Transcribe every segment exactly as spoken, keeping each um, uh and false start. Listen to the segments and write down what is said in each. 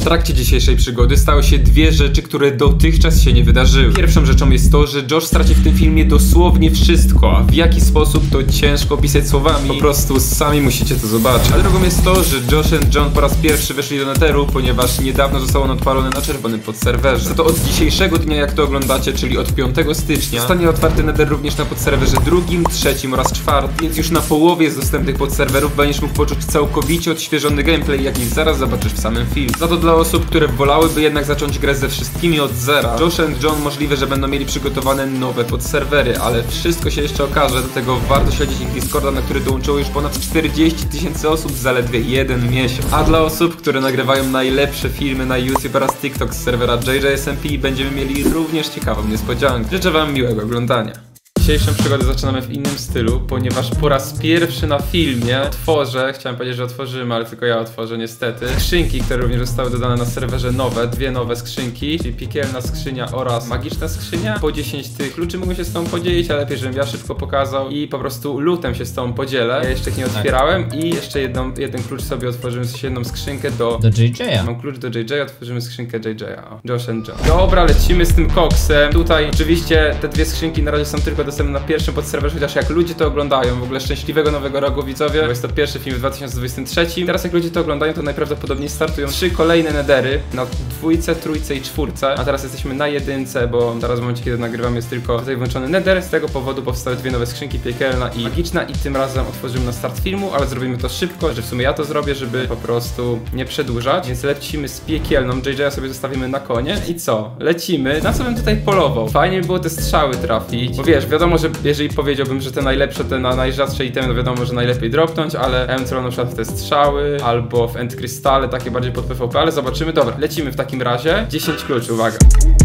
W trakcie dzisiejszej przygody stały się dwie rzeczy, które dotychczas się nie wydarzyły. Pierwszą rzeczą jest to, że Josh straci w tym filmie dosłownie wszystko, a w jaki sposób to ciężko opisać słowami, po prostu sami musicie to zobaczyć. A drugą jest to, że Josh and John po raz pierwszy weszli do Netheru, ponieważ niedawno został on odpalony na czerwonym podserwerze. Za to od dzisiejszego dnia, jak to oglądacie, czyli od piątego stycznia, zostanie otwarty Nether również na podserwerze drugim, trzecim oraz czwartym, więc już na połowie z dostępnych podserwerów będziesz mógł poczuć całkowicie odświeżony gameplay, jaki zaraz zobaczysz w samym filmie. Za to dla osób, które wolałyby jednak zacząć grę ze wszystkimi od zera, Josh and John możliwe, że będą mieli przygotowane nowe podserwery, ale wszystko się jeszcze okaże, dlatego warto śledzić ich Discorda, na który dołączyło już ponad czterdzieści tysięcy osób w zaledwie jeden miesiąc. A dla osób, które nagrywają najlepsze filmy na YouTube oraz TikTok z serwera J J S M P, będziemy mieli również ciekawą niespodziankę. Życzę wam miłego oglądania. Dzisiejszą przygodę zaczynamy w innym stylu, ponieważ po raz pierwszy na filmie otworzę, chciałem powiedzieć, że otworzymy, ale tylko ja otworzę niestety, skrzynki, które również zostały dodane na serwerze nowe, dwie nowe skrzynki, czyli piekielna skrzynia oraz magiczna skrzynia. Po dziesięć tych kluczy mogą się z tobą podzielić, ale lepiej, żebym ja szybko pokazał i po prostu lootem się z tobą podzielę. Ja jeszcze ich nie otwierałem i jeszcze jedną, jeden klucz sobie otworzymy, w jedną skrzynkę do... Do J J. Mam klucz do J J, otworzymy skrzynkę J J. O, Josh and John. Dobra, lecimy z tym koksem. Tutaj oczywiście te dwie skrzynki na razie są tylko do na pierwszym podserwerze, chociaż jak ludzie to oglądają, w ogóle szczęśliwego nowego roku widzowie, bo jest to pierwszy film w dwa tysiące dwudziestym trzecim. Teraz jak ludzie to oglądają, to najprawdopodobniej startują trzy kolejne nethery na dwójce, trójce i czwórce, a teraz jesteśmy na jedynce, bo teraz w momencie, kiedy nagrywam, jest tylko tutaj włączony nether. Z tego powodu powstały dwie nowe skrzynki, piekielna i magiczna, i tym razem otworzymy na start filmu, ale zrobimy to szybko, że w sumie ja to zrobię, żeby po prostu nie przedłużać, więc lecimy z piekielną. J J sobie zostawimy na koniec i co? Lecimy. Na co bym tutaj polował? Fajnie by było te strzały trafić, bo wiesz, wiadomo, że jeżeli powiedziałbym, że te najlepsze, te na najrzadsze itemy, no wiadomo, że najlepiej dropnąć, ale ja bym celował na przykład w te strzały, albo w end krystale, takie bardziej pod P V P, ale zobaczymy. Dobra, lecimy w takim razie. dziesięć kluczy, uwaga.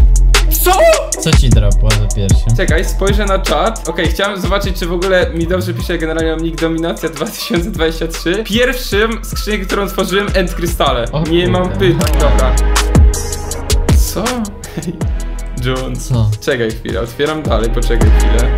Co? Co ci dropło za pierwszym? Czekaj, spojrzę na czat. Okej, okay, chciałem zobaczyć, czy w ogóle mi dobrze pisze. Generalnie mam nick Dominacja dwa tysiące dwadzieścia trzy. Pierwszym skrzynkę, którą otworzyłem, end krystale. Nie kurde. Mam pytań, dobra. Co? John. Co? Czekaj chwilę, otwieram dalej, poczekaj chwilę.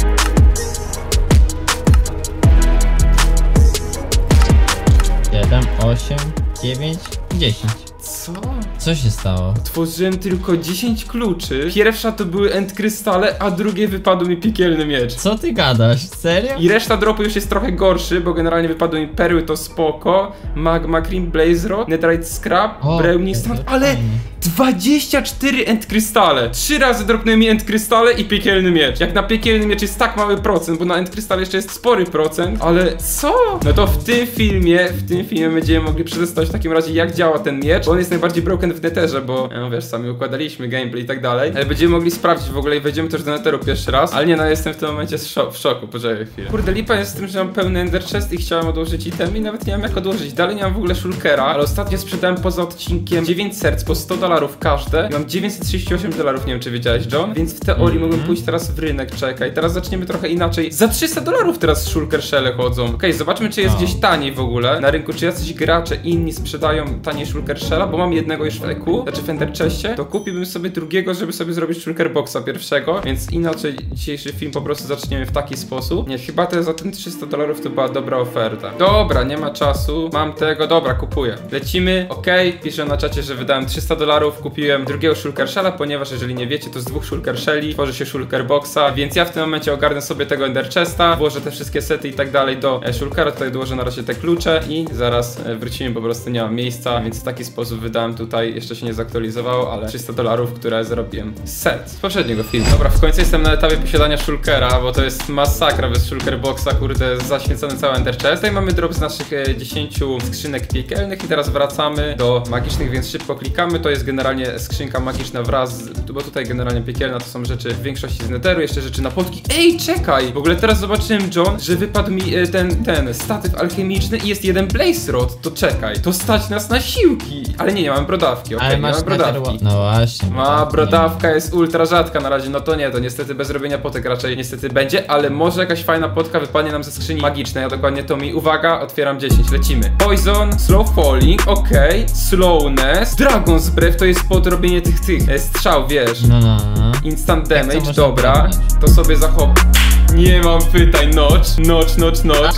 siedem, osiem, dziewięć, dziesięć. Co? Co się stało? Otworzyłem tylko dziesięć kluczy. Pierwsza to były end krystale, a drugie wypadł mi piekielny miecz. Co ty gadasz? Serio? I reszta dropu już jest trochę gorszy, bo generalnie wypadły mi perły, to spoko. Magma Cream, Blaze Rod, Netherite Scrap, Brownie Stand, ale dwadzieścia cztery end krystale. Trzy razy dropnęły mi end krystale i piekielny miecz. Jak na piekielny miecz jest tak mały procent, bo na end krystale jeszcze jest spory procent, ale co? No to w tym filmie, w tym filmie będziemy mogli przetestować w takim razie, jak działa ten miecz, bo on jest najbardziej broken w netherze, bo no wiesz, sami układaliśmy gameplay i tak dalej, ale będziemy mogli sprawdzić w ogóle i wejdziemy też do netheru pierwszy raz, ale nie, no jestem w tym momencie w szoku, poczekaj chwilę. Kurde, lipa jest z tym, że mam pełny ender chest i chciałem odłożyć itemy i nawet nie wiem jak odłożyć. Dalej nie mam w ogóle shulkera, ale ostatnio sprzedałem poza odcinkiem dziewięć serc po sto dolarów każde i mam dziewięćset trzydzieści osiem dolarów, nie wiem czy wiedziałeś, John, więc w teorii mm -hmm. mógłbym pójść teraz w rynek, czekaj, teraz zaczniemy trochę inaczej. Za trzysta dolarów teraz shulker shelle chodzą. Okej, okay, zobaczmy czy jest oh. gdzieś taniej w ogóle na rynku, czy jacyś gracze inni sprzedają taniej shulker shella, bo mam jednego już w E Q, znaczy w ender chestie, to kupiłbym sobie drugiego, żeby sobie zrobić shulker boxa pierwszego, więc inaczej dzisiejszy film po prostu zaczniemy w taki sposób. Nie, chyba to za ten trzysta dolarów to była dobra oferta. Dobra, nie ma czasu, mam tego, dobra, kupuję. Lecimy, okej, okay. Piszę na czacie, że wydałem trzysta dolarów, kupiłem drugiego shulker shella, ponieważ jeżeli nie wiecie, to z dwóch shulker shelli tworzy się shulker boxa, więc ja w tym momencie ogarnę sobie tego ender chesta, włożę te wszystkie sety i tak dalej do e, shulkera, tutaj dołożę na razie te klucze i zaraz e, wrócimy, po prostu nie ma miejsca, więc w taki sposób wydałem tutaj, jeszcze się nie zaktualizowało, ale trzysta dolarów, które zarobiłem set z poprzedniego filmu. Dobra, w końcu jestem na etapie posiadania shulkera, bo to jest masakra bez shulker boxa, kurde, zaświecony cały ender chest. Tutaj mamy drop z naszych e, dziesięciu skrzynek piekielnych i teraz wracamy do magicznych, więc szybko klikamy, to jest generalnie skrzynka magiczna wraz, z, bo tutaj generalnie piekielna to są rzeczy w większości z netheru, jeszcze rzeczy na potki. Ej, czekaj! W ogóle teraz zobaczyłem, John, że wypadł mi e, ten, ten statyw alchemiczny i jest jeden Blaze Rod, to czekaj, to stać nas na siłki, ale nie, nie mam brodawki, okej, okay, nie mam brodawki. No właśnie. Ma brodawka jest ultra rzadka na razie, no to nie, to niestety bez robienia potek raczej niestety będzie, ale może jakaś fajna potka wypadnie nam ze skrzyni magicznej, a dokładnie to mi, uwaga, otwieram dziesięć, lecimy. Poison, slow falling, okej, okay. Slowness, Dragon's Breath to jest podrobienie tych, tych e, strzał, wiesz. No, no, no. Instant damage, dobra, to sobie zachowam. Nie mam pytań, notch, notch, notch, notch. Tak?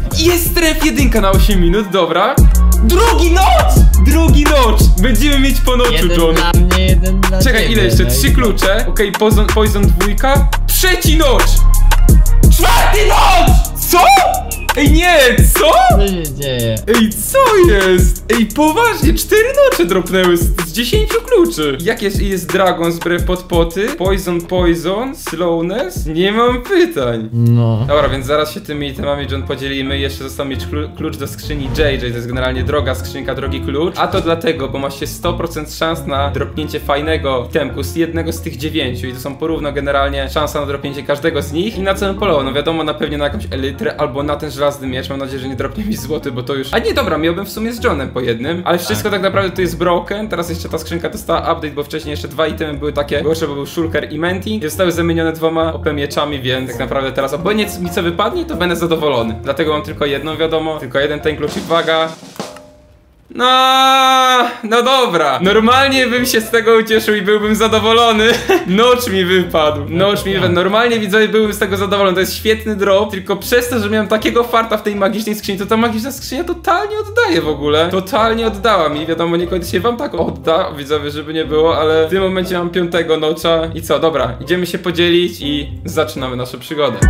Jest stref jedynka na osiem minut, dobra. Drugi noc! Drugi noc! Będziemy mieć po noczu, Jeden John. dla mnie, jeden dla Czekaj, ciebie, ile jeszcze? no i- Trzy klucze. Okej, okay, poison, poison dwójka. Trzeci noc! Czwarty noc! Co? Ej, nie, co? Co się dzieje? Ej, co jest? Ej, poważnie, cztery nocze dropnęły z, z dziesięciu kluczy. Jak jest, jest Dragon z brew podpoty? Poison, poison, slowness? Nie mam pytań. No. Dobra, więc zaraz się tymi temami, John, podzielimy. Jeszcze został mieć klu klucz do skrzyni J J. To jest generalnie droga skrzynka, drogi klucz. A to dlatego, bo masz się sto procent szans na dropnięcie fajnego temku z jednego z tych dziewięciu. I to są porówno generalnie szansa na dropnięcie każdego z nich. I na co bym polował? No wiadomo, na pewnie na jakąś elytrę albo na ten żelazny miecz. Mam nadzieję, że nie dropnie mi złoty, bo to już... A nie, dobra, miałbym w sumie z Johnem po jednym. Ale wszystko tak, tak naprawdę to jest broken. Teraz jeszcze ta skrzynka dostała update, bo wcześniej jeszcze dwa itemy były takie gorsze, bo był Shulker i Menti. I zostały zamienione dwoma O P mieczami, więc tak naprawdę teraz obojętnie mi co wypadnie, to będę zadowolony. Dlatego mam tylko jedną, wiadomo. Tylko jeden ten klucz i uwaga. No, no dobra. Normalnie bym się z tego ucieszył i byłbym zadowolony. Nocz mi wypadł. Nocz mi wypadł. Normalnie, widzowie, byłbym z tego zadowolony. To jest świetny drop, tylko przez to, że miałem takiego farta w tej magicznej skrzyni, to ta magiczna skrzynia totalnie oddaje w ogóle. Totalnie oddała mi. Wiadomo, niekoniecznie wam tak odda, widzowie, żeby nie było, ale w tym momencie mam piątego nocza. I co, dobra, idziemy się podzielić i zaczynamy naszą przygodę.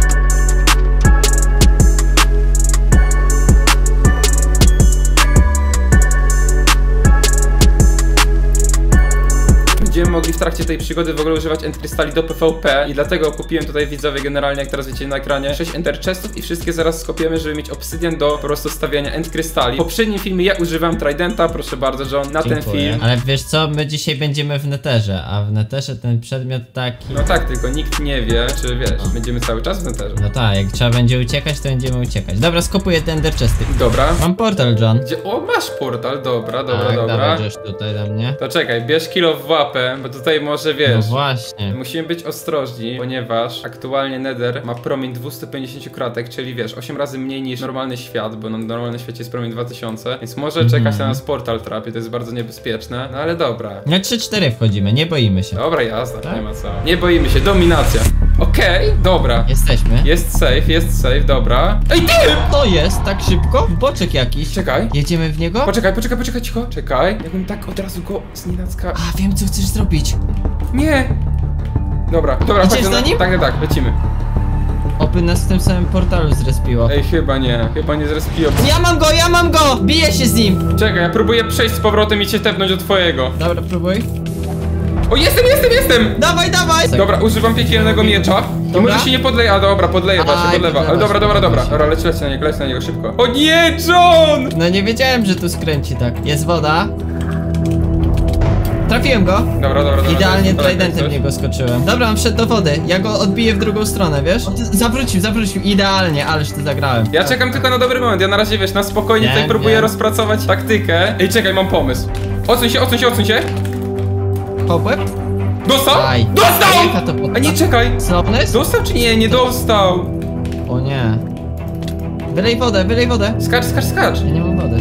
Będziemy mogli w trakcie tej przygody w ogóle używać end krystali do P V P i dlatego kupiłem tutaj, widzowie, generalnie, jak teraz widzicie na ekranie, sześć ender chestów i wszystkie zaraz skopiemy, żeby mieć obsydian do po prostu stawiania end krystali. W poprzednim filmie ja używam tridenta, proszę bardzo, John, na Dziękuję. ten film. Ale wiesz co, my dzisiaj będziemy w neterze, a w neterze ten przedmiot taki... No tak, tylko nikt nie wie, czy wiesz, no. Będziemy cały czas w neterze. No tak, jak trzeba będzie uciekać, to będziemy uciekać. Dobra, skopuję te ender chesty. Dobra. Mam portal, John. Gdzie? O, masz portal, dobra, dobra, tak, dobra. Dawaj, tutaj do mnie. To czekaj, bierz kilo w łapę, bo tutaj może, wiesz... No właśnie. Musimy być ostrożni, ponieważ aktualnie Nether ma promień dwieście pięćdziesiąt kratek, czyli wiesz, osiem razy mniej niż normalny świat, bo na normalnym świecie jest promień dwa tysiące, więc może mm. czekać na nas portal trap i to jest bardzo niebezpieczne, no ale dobra. Na trzy cztery wchodzimy, nie boimy się. Dobra, jazda, tak? Nie ma co. Nie boimy się, dominacja. Okej, okay, dobra. Jesteśmy. Jest safe, jest safe, dobra. Ej, ty! To jest, tak szybko? Boczek jakiś. Czekaj. Jedziemy w niego? Poczekaj, poczekaj, poczekaj, cicho. Czekaj. Jakbym tak od razu go z nienacka... A, wiem co chcesz zrobić. Nie! Dobra, dobra, Idziesz chodź, za nim? Tak, tak, tak, lecimy. Oby nas w tym samym portalu zrespiło. Ej, chyba nie, chyba nie zrespiło. Ja mam go, ja mam go! Biję się z nim! Czekaj, ja próbuję przejść z powrotem i cię tepnąć do twojego. Dobra, próbuj. O, jestem, jestem, jestem! Dawaj, dawaj! Dobra, używam piekielnego miecza. I Dobra. może się nie podleje, a dobra, podleje właśnie, Aj, podlewa. Ale podlewa dobra, się, dobra, dobra. podlewa się. Dobra, leć, leć na niego, leć na niego szybko. O nie, John! No nie wiedziałem, że tu skręci tak. Jest woda. Trafiłem go. Dobra, dobra, dobra. Idealnie dobra, tridentem w niego skoczyłem. Dobra, on wszedł do wody. Ja go odbiję w drugą stronę, wiesz? On zawrócił, zawrócił. Idealnie, ależ to zagrałem. Ja czekam tylko na dobry moment, ja na razie, wiesz, na spokojnie Nie, tutaj próbuję nie. rozpracować taktykę. Ej, czekaj, mam pomysł. Odsuń się, odsuń się, odsuń się. Hopłeb? Dostał? Aj. Dostał! Jaka to podda? A nie, czekaj. Slowness? Dostał czy nie? Nie dostał. O nie. Wylej wodę, wylej wodę. Skacz, skacz, skacz. Ja nie mam wody.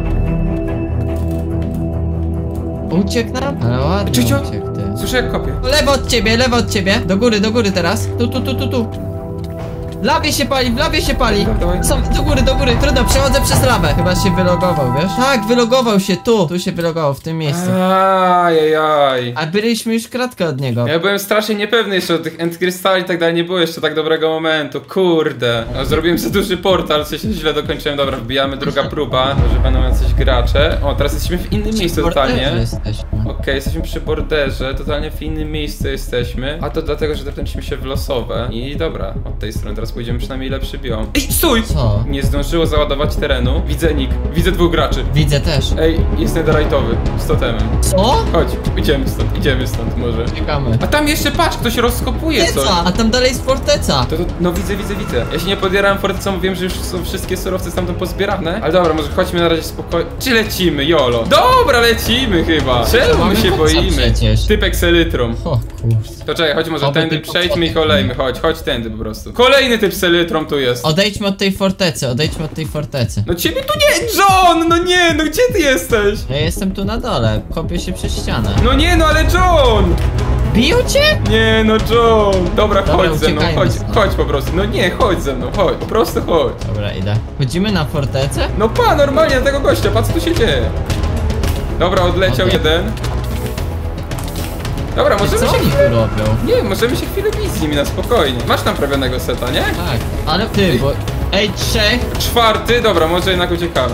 Uciekł nam? Ale ładnie Czycio? uciekł, ty. Słyszę jak kopię. Lewo od ciebie, lewo od ciebie. Do góry, do góry teraz. Tu, tu, tu, tu, tu. W lawie się pali, w lawie się pali. Dawaj. Są, do góry, do góry. Trudno, przechodzę przez lawę. Chyba się wylogował, wiesz? Tak, wylogował się tu. Tu się wylogował, w tym miejscu. Ajajaj. A byliśmy już kratkę od niego. Ja byłem strasznie niepewny jeszcze o tych end krystali i tak dalej, nie było jeszcze tak dobrego momentu, kurde. No, zrobiłem za duży portal, coś źle dokończyłem, dobra, wbijamy, druga próba, może będą jacyś gracze. O, teraz jesteśmy w innym miejscu totalnie. Jesteśmy. Okej, okay, jesteśmy przy borderze, totalnie w innym miejscu jesteśmy. A to dlatego, że trafiliśmy się w losowe. I dobra, od tej strony teraz pójdziemy przynajmniej lepszy biom. Ej, stój! Co? Nie zdążyło załadować terenu. Widzę nick, widzę dwóch graczy. Widzę też. Ej, jest netherite'owy, z totemem. Co? Chodź, idziemy stąd, idziemy stąd może. Czekamy. A tam jeszcze patrz, ktoś rozkopuje coś. Forteca, a tam dalej jest forteca. To, to, no widzę, widzę, widzę. Ja się nie podjarałem fortecą, wiem, że już są wszystkie surowce stamtąd pozbierane. Ale dobra, może chodźmy na razie spokojnie. Czy lecimy, jolo? Dobra, lecimy chyba. Czemu my się boimy? Przecież. Typek z elytrą. O kurde. To czekaj, chodź może Oby tędy tylko przejdźmy i fotek. kolejmy. Chodź, chodź tędy po prostu. Kolejny typ z elytrą tu jest. Odejdźmy od tej fortecy, odejdźmy od tej fortecy. No ciebie tu nie, John! No nie, no gdzie ty jesteś? Ja jestem tu na dole, kopię się przez ścianę. No nie, no ale John! Biją cię? Nie no, John! Dobra, Dobra, chodź ze mną, uciekajmy chodź, stąd. chodź po prostu. No nie, chodź ze mną, chodź, po prostu chodź. Dobra, idę. Chodzimy na fortecę? No pa, normalnie na tego gościa, patrz co tu się dzieje. Dobra, odleciał Okej. jeden. Dobra, możemy Co się oni tu chwilę... robią? Nie, możemy się chwilę bić z nimi na spokojnie. Masz tam prawionego seta, nie? Tak, ale ty, bo... Ej, trzech! Czwarty, dobra, może jednak uciekamy.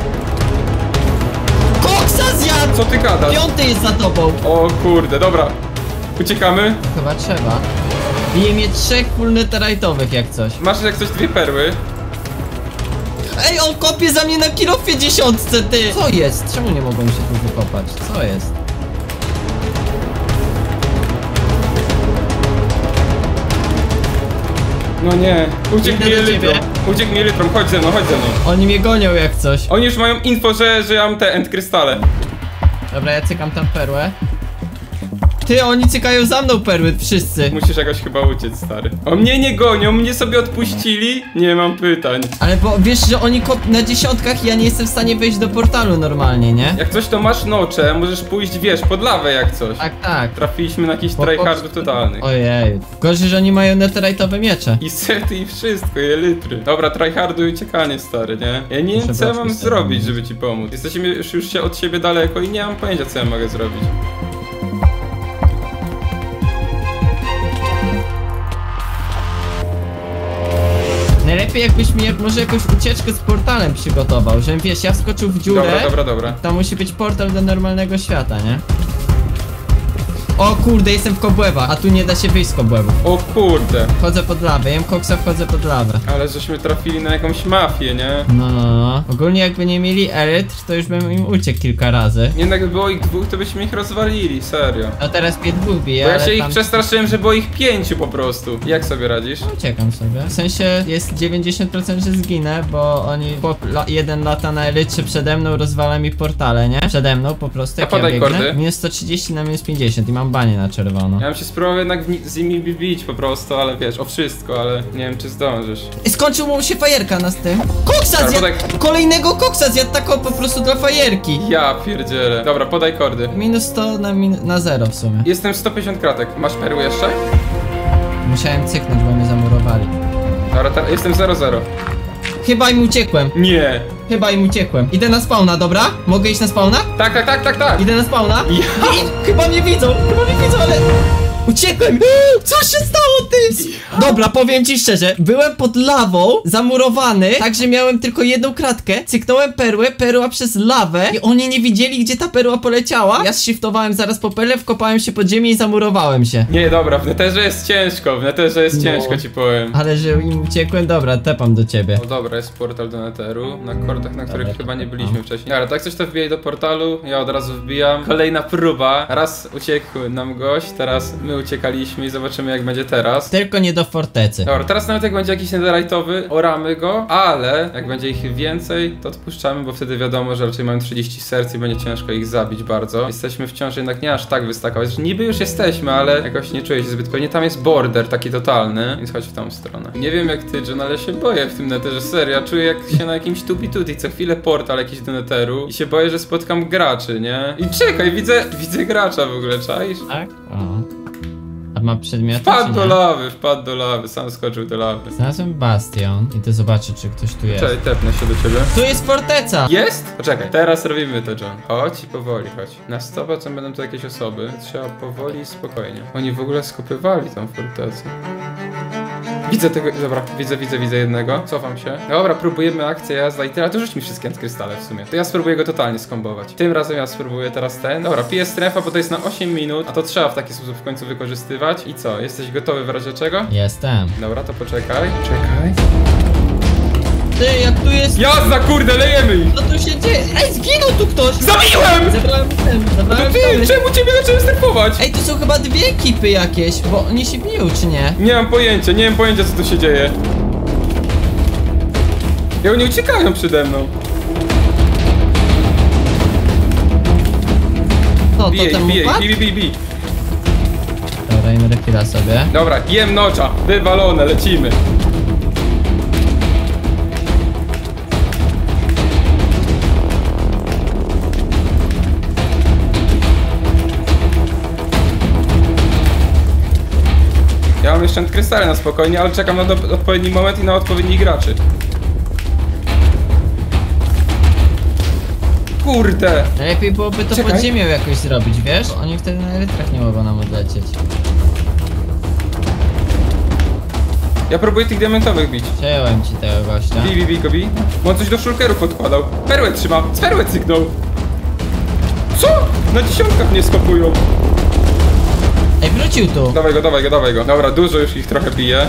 Koksa zjadł! Co ty gadasz? Piąty jest za tobą! O kurde, dobra. Uciekamy. Chyba trzeba. Bije mnie trzech full netherite'owych jak coś. Masz jak coś dwie perły. Ej, on kopie za mnie na kilofie dziesiątce, ty! Co jest? Czemu nie mogłem się tu wykopać? Co jest? No nie, uciekł Idę mi do elytrom. ciebie. Uciekł mi elytrom, chodź ze mną, chodź ze mną. Oni mnie gonią jak coś. Oni już mają info, że, że ja mam te end krystale. Dobra, ja cykam tam perłę. Ty, oni cykają za mną perły, wszyscy. Musisz jakoś chyba uciec, stary. O mnie nie gonią, mnie sobie odpuścili. Nie mam pytań. Ale bo wiesz, że oni kop na dziesiątkach i ja nie jestem w stanie wejść do portalu normalnie, nie? Jak coś to masz nocze, możesz pójść, wiesz, pod lawę jak coś. Tak, tak. Trafiliśmy na jakichś Bo- tryhardów totalnych. Ojej. Gorzej, że oni mają netherite'owe miecze. I sety i wszystko, i elitry. Dobra, tryhardu i uciekanie, stary, nie? Ja nie wiem, Muszę co ja brać mam listę. zrobić, żeby ci pomóc. Jesteśmy już, już się od siebie daleko i nie mam pojęcia, co ja mogę zrobić. Najlepiej jakbyś mi jak, może jakąś ucieczkę z portalem przygotował, żebym wiesz, ja wskoczył w dziurę. Dobra, dobra, dobra. Tam musi być portal do normalnego świata, nie? O kurde, jestem w kobłębach, a tu nie da się wyjść z kobłębów. O kurde. Wchodzę pod lawę, jem koksa, wchodzę pod lawę. Ale żeśmy trafili na jakąś mafię, nie? No, no, no. Ogólnie jakby nie mieli elytr, to już bym im uciekł kilka razy. Jednak gdyby było ich dwóch, to byśmy ich rozwalili, serio. No teraz mnie dwóch bije, Bo ja ale się ich tam... przestraszyłem, że było ich pięciu po prostu. Jak sobie radzisz? Uciekam sobie. W sensie jest dziewięćdziesiąt procent, że zginę, bo oni chłop la jeden lata na elytrze przede mną, rozwala mi portale, nie? Przede mną po prostu, jak A ja podaj biegnę. kordy. Minus sto trzydzieści na minus pięćdziesiąt i mam banie na czerwono. Ja bym się spróbował jednak w ni- z nimi bić po prostu, ale wiesz, o wszystko, ale nie wiem czy zdążysz. I skończył mu się fajerka na z tym. Koksa Dobra, zjadł! podaj- Kolejnego koksa zjadł tak o, po prostu dla fajerki. Ja pierdzielę. Dobra, podaj kordy. Minus sto na, min na zero w sumie. Jestem sto pięćdziesiąt kratek. Masz perły jeszcze? Musiałem cyknąć, bo mnie zamurowali. Dobra, ta- jestem zero zero. Chyba im uciekłem. Nie. Chyba im uciekłem. Idę na spawna, dobra? Mogę iść na spawna? Tak, tak, tak, tak, tak. Idę na spawna? Ja. I, chyba mnie widzą, chyba mnie widzą, ale... Uciekłem! Co się stało, ty? Dobra, powiem ci szczerze, byłem pod lawą, zamurowany, także miałem tylko jedną kratkę, cyknąłem perłę, perła przez lawę i oni nie widzieli, gdzie ta perła poleciała. Ja shiftowałem zaraz po perlę, wkopałem się pod ziemię i zamurowałem się. Nie, dobra, w neterze jest ciężko, w neterze jest No. ciężko, ci powiem. Ale że im uciekłem, dobra, tepam do ciebie. O dobra, jest portal do neteru, na kordach, na których Dobra, chyba nie to byliśmy tam. wcześniej. Ale tak coś to wbijaj do portalu, ja od razu wbijam. Kolejna próba, raz uciekł nam gość, teraz my uciekaliśmy i zobaczymy jak będzie teraz. Tylko nie do fortecy. Dobra, teraz nawet jak będzie jakiś netherite'owy, oramy go, ale jak będzie ich więcej, to odpuszczamy, bo wtedy wiadomo, że raczej mają trzydzieści serc i będzie ciężko ich zabić bardzo. Jesteśmy wciąż jednak nie aż tak wystakować, że niby już jesteśmy, ale jakoś nie czuję się zbyt pewnie. Tam jest border taki totalny, więc chodź w tą stronę. Nie wiem jak ty, John, ale się boję w tym netherze, serio. Ja czuję jak się na jakimś tupi-tuti, co chwilę portal jakiś do netheru i się boję, że spotkam graczy, nie? I czekaj, widzę, widzę gracza w ogóle, czaisz? Tak? O. A ma przedmioty, Wpadł czy do nie? lawy, wpadł do lawy, sam skoczył do lawy. Znalazłem bastion. Idę zobaczyć, czy ktoś tu jest. Czekaj, tepnę się do ciebie. Tu jest forteca! Jest? Poczekaj, teraz robimy to, John. Chodź i powoli, chodź. Na sto procent będą tu jakieś osoby. Trzeba powoli i spokojnie. Oni w ogóle skopywali tą fortecę. Widzę tego, dobra, widzę, widzę, widzę jednego. Cofam się. Dobra, próbujemy akcję, jazda i tyle. To rzuć mi wszystkie krystale w sumie. To ja spróbuję go totalnie skombować. Tym razem ja spróbuję teraz ten. Dobra, piję strefa, bo to jest na osiem minut, a to trzeba w taki sposób w końcu wykorzystywać. I co, jesteś gotowy w razie czego? Jestem. Dobra, to poczekaj. Czekaj. Ty, jak tu jest... Jazda, kurde, lejemy ich! Co tu się dzieje? Ej, zginął tu ktoś! Zabiłem! Zabrałem ten, To zabrałem ty, ten. czemu ciebie zacząłem strefować? Ej, tu są chyba dwie ekipy jakieś, bo oni się biją, czy nie? Nie mam pojęcia, nie mam pojęcia co tu się dzieje. I oni uciekają przede mną. No, to Bij, ten bij, upadł? bij, bij, bij. Dobra, inny chwila sobie. Dobra, jem nocza, wywalone, lecimy. jeszcze krystale na spokojnie, ale czekam na do, odpowiedni moment i na odpowiednich graczy. Kurde! Lepiej byłoby to Czekaj. pod ziemią jakoś zrobić, wiesz? Oni wtedy na elytrach nie mogą nam odlecieć. Ja próbuję tych diamentowych bić. Przejąłem ci tego gościa. Bi, bi, bi, go bi. On coś do shulkerów odkładał. Perłę trzyma, z perłę cyknął. Co? Na dziesiątkach mnie skopują. Ej, wrócił tu! Dawaj go, dawaj go, dawaj go. Dobra, dużo już ich trochę bije.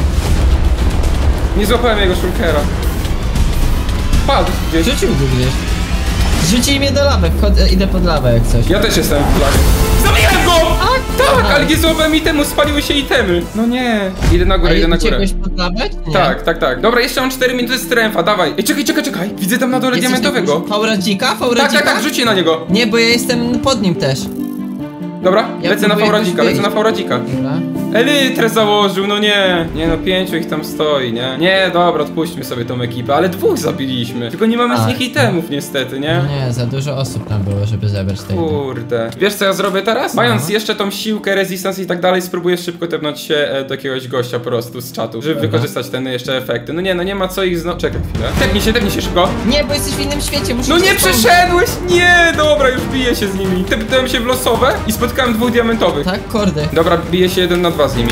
Nie złapałem jego shulkera. Padł gdzieś. Rzucił go gdzieś. Rzucili mnie do lawy, wchodzę, idę pod lawę jak coś. Ja też jestem w lawie. Zabiłem go! A, Tak, aha. ale nie złapałem itemu, spaliły się itemy. No nie. Idę na górę, Ej, idę na górę. uciekłeś pod lawę? Nie. Tak, tak, tak. Dobra, jeszcze mam cztery minuty stręfa, dawaj. Ej, czekaj, czekaj, czekaj. Widzę tam na dole Jesteś diamentowego. na Fauradzika? Fauradzika? Tak, tak, tak, rzućcie na niego. Nie, bo ja jestem pod nim też. Dobra, Ja lecę na próbuję fauradzika, jakoś lecę na wyjść. fauradzika. Dobra. Elytrę założył, no nie. Nie no, pięciu ich tam stoi, nie? Nie, dobra, odpuśćmy sobie tą ekipę, ale dwóch zabiliśmy. Tylko nie mamy z Tak, nich itemów niestety, nie? No nie, za dużo osób tam było, żeby zebrać tej. Kurde. Wiesz co ja zrobię teraz? Mając jeszcze tą siłkę, resistance i tak dalej, spróbuję szybko tepnąć się e, do jakiegoś gościa po prostu z czatu, żeby Dobra. wykorzystać ten jeszcze efekty. No nie, no nie ma co ich znowu... Czekaj chwilę. Tepnij się, tepnij się szybko. Nie, bo jesteś w innym świecie, muszę No cię nie wspomnieć. przeszedłeś! Nie, dobra, już biję się z nimi. Tepnąłem się w losowe i spotkałem dwóch diamentowych. Tak, kordy. Dobra, biję się jeden na dwa z nimi.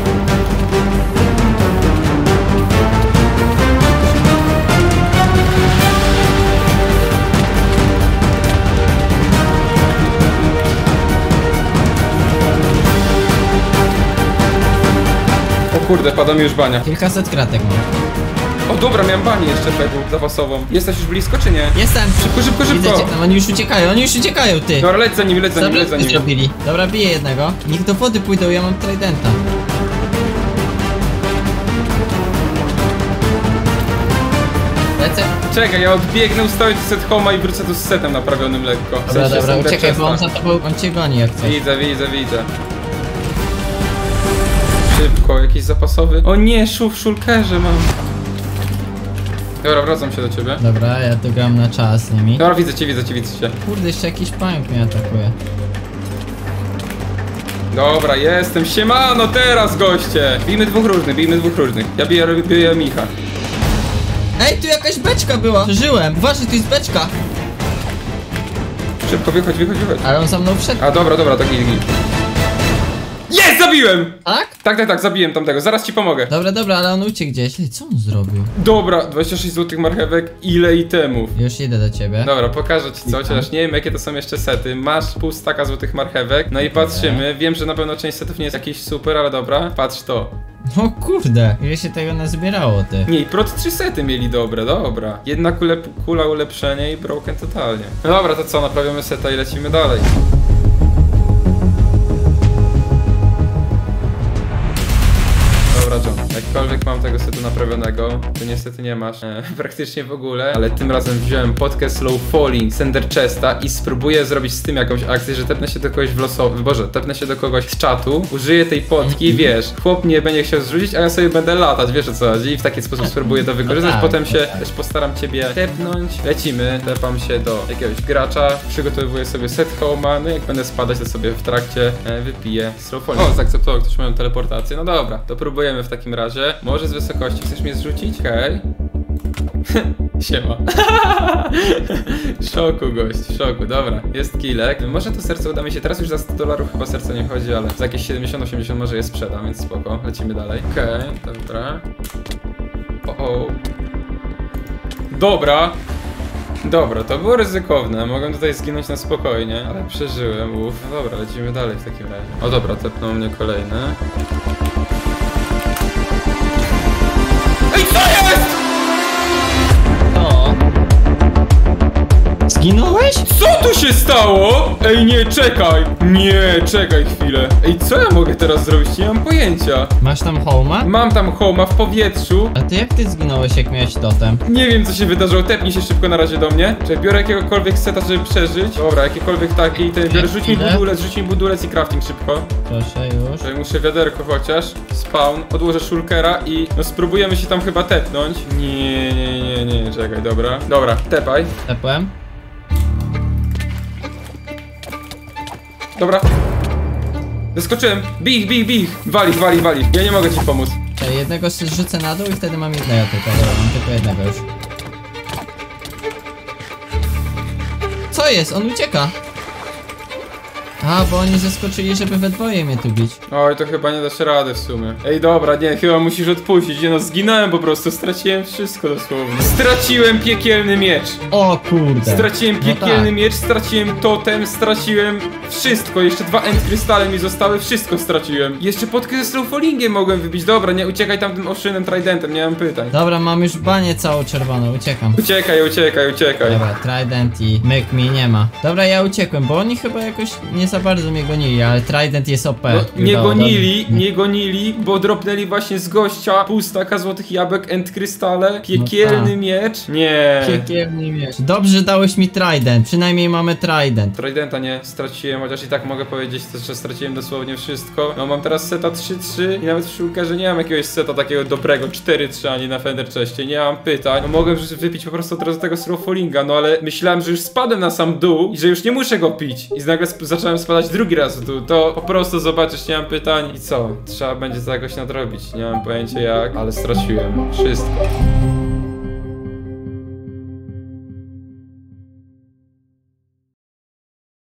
O kurde, pada mi już bania. Kilkaset kratek mam. O dobra, miałem banię jeszcze taką zapasową. Jesteś już blisko czy nie? Jestem! Szybko, szybko, szybko. Widzę cię tam, oni już uciekają, oni już uciekają, ty! Dobra, leć za nimi, leć za nimi, leć za Zabludki nimi. zrobili. Dobra, biję jednego. Niech do wody pójdą, ja mam tridenta. Lecę. Czekaj, ja odbiegnę, ustawię tu set homa i wrócę tu z setem naprawionym lekko. W Dobra, sensie dobra, jestem uciekaj, bo on Dechesta. za tobą, on cię goni jak coś. Widzę, widzę, widzę. Szybko, jakiś zapasowy. O nie, szuf w szulkerze mam. Dobra, wracam się do ciebie. Dobra, ja tu gram na czas z nimi. Dobra, widzę cię, widzę cię, widzę cię. Kurde, jeszcze jakiś pająk mnie atakuje. Dobra, jestem. Siemano, teraz goście. Bijmy dwóch różnych, bijmy dwóch różnych. Ja biję, biję Micha. Ej, tu jakaś beczka była! Przeżyłem! Uważaj, tu jest beczka! Szybko, wychodź, wychodź, wychodź. Ale on za mną wszedł. A dobra, dobra, to git, git. Jest, zabiłem! Tak? Tak, tak, tak, zabiłem tamtego, zaraz ci pomogę. Dobra, dobra, ale on uciekł gdzieś. Ej, co on zrobił? Dobra, dwadzieścia sześć złotych marchewek, ile itemów. Już idę do ciebie. Dobra, pokażę ci co, chociaż nie wiem jakie to są jeszcze sety. Masz pół staka złotych marchewek, no i patrzymy. Wiem, że na pewno część setów nie jest jakiś super, ale dobra, patrz to. O kurde, ile się tego nazbierało, ty? Nie, i prot trzy sety mieli dobre, dobra. Jedna kule, kula ulepszenie i broken totalnie. No dobra, to co, naprawiamy seta i lecimy dalej. Dobra, John, jakkolwiek mam tego setu naprawionego, to niestety nie masz e, praktycznie w ogóle, ale tym razem wziąłem potkę Slow Falling z Ender Chesta i spróbuję zrobić z tym jakąś akcję, że tepnę się do kogoś w losowy, boże, tepnę się do kogoś z czatu, użyję tej potki, wiesz, chłop nie będzie chciał zrzucić, a ja sobie będę latać, wiesz o co chodzi, i w taki sposób spróbuję to wykorzystać, tak, potem no się tak. też postaram ciebie tepnąć, lecimy, tepam się do jakiegoś gracza, przygotowuję sobie set home'a, no jak będę spadać, to sobie w trakcie e, wypiję Slow Falling. O, zaakceptował ktoś moją teleportację, no dobra, to próbujemy w takim razie. Może z wysokości chcesz mnie zrzucić? Okej. Okay. Siema. W szoku gość, w szoku, dobra. Jest kilek. Może to serce uda mi się, teraz już za sto dolarów chyba serce nie chodzi, ale za jakieś siedemdziesiąt osiemdziesiąt może je sprzedam, więc spoko. Lecimy dalej. Okej, okay, dobra. O, o. Dobra. Dobra, to było ryzykowne, mogłem tutaj zginąć na spokojnie, ale przeżyłem, uff. Dobra, lecimy dalej w takim razie. O dobra, tepnął mnie kolejny. Ej, co jest?! O. Zginąłeś? Co tu się stało?! Ej, nie, czekaj! Nie, czekaj chwilę. Ej, co ja mogę teraz zrobić? Nie mam pojęcia. Masz tam home'a? Mam tam home'a w powietrzu. A ty jak ty zginąłeś, jak miałeś totem? Nie wiem, co się wydarzyło. Tepnij się szybko na razie do mnie. Czekaj, biorę jakiegokolwiek seta, żeby przeżyć. Dobra, jakiekolwiek taki. Ten biorę, rzuć mi Ile? budulec, rzuć mi budulec i crafting szybko. Proszę już. Tutaj muszę wiaderko chociaż. Spawn. Odłożę shulkera i no spróbujemy się tam chyba tepnąć. Nie, nie, nie, nie, czekaj, dobra. Dobra, tepaj. Zaskoczyłem. Bij, bij, bij. Wali, wali, wali. Ja nie mogę ci pomóc. Czekaj, jednego rzucę na dół i wtedy mam jednego tylko. Dobra, mam tylko jednego już. Co jest? On ucieka. A, bo oni zaskoczyli, żeby we dwoje mnie tu bić. Oj, to chyba nie dasz rady w sumie. Ej, dobra, nie, chyba musisz odpuścić. Nie no, zginąłem po prostu, straciłem wszystko dosłownie. Straciłem piekielny miecz. O kurde. Straciłem piekielny no tak. miecz, straciłem totem, straciłem wszystko. Jeszcze dwa end krystale mi zostały, wszystko straciłem. Jeszcze podkę ze snowfallingiem mogłem wybić. Dobra, nie uciekaj tam tym oszynem tridentem, nie mam pytań. Dobra, mam już banię całą czerwoną, uciekam. Uciekaj, uciekaj, uciekaj. Dobra, trident i myk mi nie ma. Dobra, ja uciekłem, bo oni chyba jakoś nie za bardzo mnie gonili, ale trident jest O P. No, nie gonili, nie gonili, bo dropnęli właśnie z gościa pół staka złotych jabłek, end krystale, piekielny no miecz. Nie. Piekielny miecz. Dobrze, że dałeś mi trident, przynajmniej mamy trident. Tridenta nie straciłem, chociaż i tak mogę powiedzieć, że straciłem dosłownie wszystko. No mam teraz seta trzy trzy i nawet w szulkerze nie mam jakiegoś seta takiego dobrego, cztery trzy ani na Fender Chestie, nie mam pytań. No mogłem już wypić po prostu od razu tego snowfallinga, no ale myślałem, że już spadłem na sam dół i że już nie muszę go pić. I nagle sp zacząłem spadać drugi raz w dół, to po prostu zobaczysz, nie mam pytań i co? Trzeba będzie to jakoś nadrobić, nie mam pojęcia jak, ale straciłem wszystko.